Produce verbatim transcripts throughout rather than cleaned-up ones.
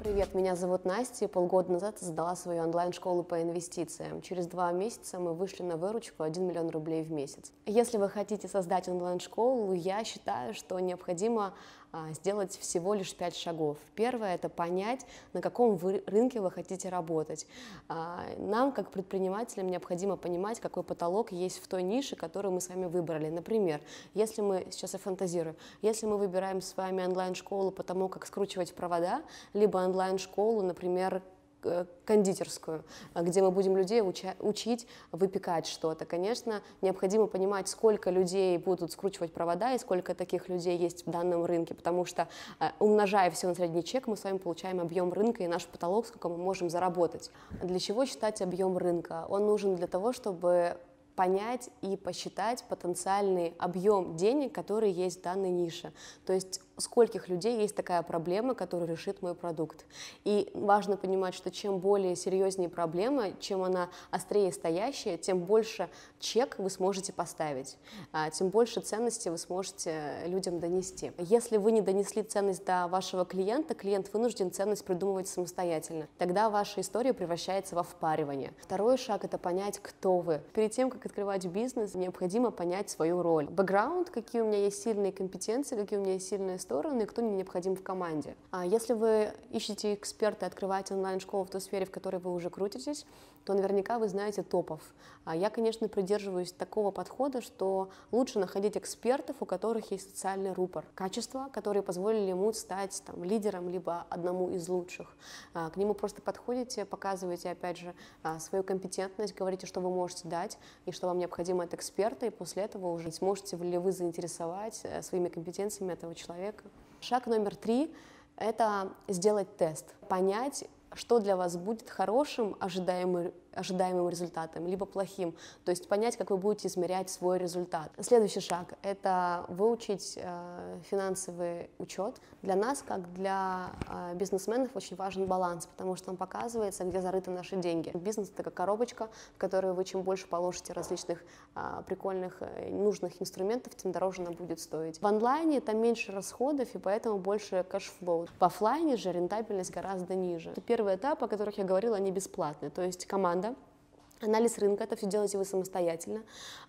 Привет, меня зовут Настя, и полгода назад создала свою онлайн-школу по инвестициям. Через два месяца мы вышли на выручку один миллион рублей в месяц. Если вы хотите создать онлайн-школу, я считаю, что необходимо а, сделать всего лишь пять шагов. Первое – это понять, на каком вы рынке вы хотите работать. А, нам, как предпринимателям, необходимо понимать, какой потолок есть в той нише, которую мы с вами выбрали. Например, если мы, сейчас я фантазирую, если мы выбираем с вами онлайн-школу по тому, как скручивать провода, либо онлайн-школу, например, кондитерскую, где мы будем людей уча- учить выпекать что-то. Конечно, необходимо понимать, сколько людей будут скручивать провода и сколько таких людей есть в данном рынке, потому что, умножая все на средний чек, мы с вами получаем объем рынка и наш потолок, сколько мы можем заработать. Для чего считать объем рынка? Он нужен для того, чтобы понять и посчитать потенциальный объем денег, который есть в данной нише. То есть у скольких людей есть такая проблема, которую решит мой продукт. И важно понимать, что чем более серьезнее проблема, чем она острее стоящая, тем больше чек вы сможете поставить, тем больше ценности вы сможете людям донести. Если вы не донесли ценность до вашего клиента, клиент вынужден ценность придумывать самостоятельно. Тогда ваша история превращается во впаривание. Второй шаг – это понять, кто вы. Перед тем, как открывать бизнес, необходимо понять свою роль. Бэкграунд, какие у меня есть сильные компетенции, какие у меня есть сильные стороны, и кто мне необходим в команде. А если вы ищете эксперта, открываете онлайн-школу в той сфере, в которой вы уже крутитесь, то наверняка вы знаете топов. А я, конечно, придерживаюсь такого подхода, что лучше находить экспертов, у которых есть социальный рупор, качества, которые позволили ему стать там, лидером, либо одному из лучших. А, к нему просто подходите, показываете, опять же, а, свою компетентность, говорите, что вы можете дать, и что вам необходимо от эксперта, и после этого уже сможете ли вы заинтересовать своими компетенциями этого человека. Шаг номер три – это сделать тест, понять, что для вас будет хорошим, ожидаемым, ожидаемым результатом, либо плохим, то есть понять, как вы будете измерять свой результат. Следующий шаг – это выучить э, финансовый учет. Для нас, как для э, бизнесменов, очень важен баланс, потому что он показывается, где зарыты наши деньги. Бизнес – это как коробочка, в которую вы чем больше положите различных э, прикольных, э, нужных инструментов, тем дороже она будет стоить. В онлайне там меньше расходов, и поэтому больше кэшфлоу. В офлайне же рентабельность гораздо ниже. Первый этап, о которых я говорила, они бесплатные, то есть команда, анализ рынка, это все делаете вы самостоятельно.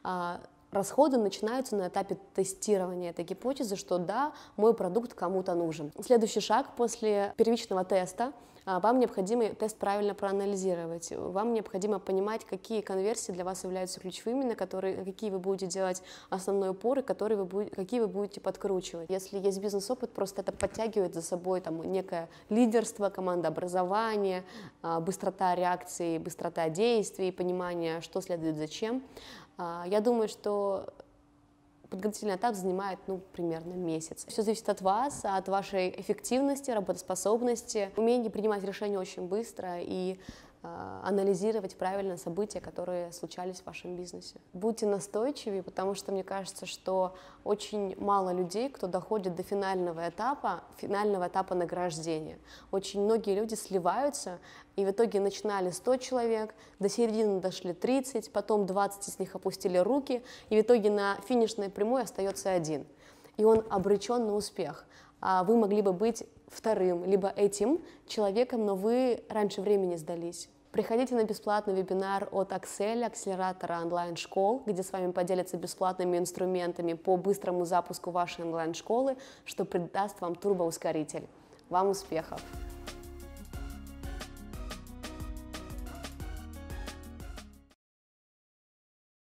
Расходы начинаются на этапе тестирования этой гипотезы, что да, мой продукт кому-то нужен. Следующий шаг после первичного теста. Вам необходимо тест правильно проанализировать. Вам необходимо понимать, какие конверсии для вас являются ключевыми, на которые, какие вы будете делать основной упор и которые вы будете, какие вы будете подкручивать. Если есть бизнес-опыт, просто это подтягивает за собой там, некое лидерство, командообразование, быстрота реакции, быстрота действий, понимание, что следует зачем. Я думаю, что подготовительный этап занимает, ну, примерно месяц. Все зависит от вас, от вашей эффективности, работоспособности, умения принимать решения очень быстро и э, анализировать правильно события, которые случались в вашем бизнесе. Будьте настойчивее, потому что мне кажется, что очень мало людей, кто доходит до финального этапа, финального этапа награждения. Очень многие люди сливаются, и в итоге начинали сто человек, до середины дошли тридцать, потом двадцать из них опустили руки, и в итоге на финишной прямой остается один. И он обречен на успех. А вы могли бы быть вторым, либо этим человеком, но вы раньше времени сдались. Приходите на бесплатный вебинар от Accel, акселератора онлайн-школ, где с вами поделятся бесплатными инструментами по быстрому запуску вашей онлайн-школы, что придаст вам турбоускоритель. Вам успехов!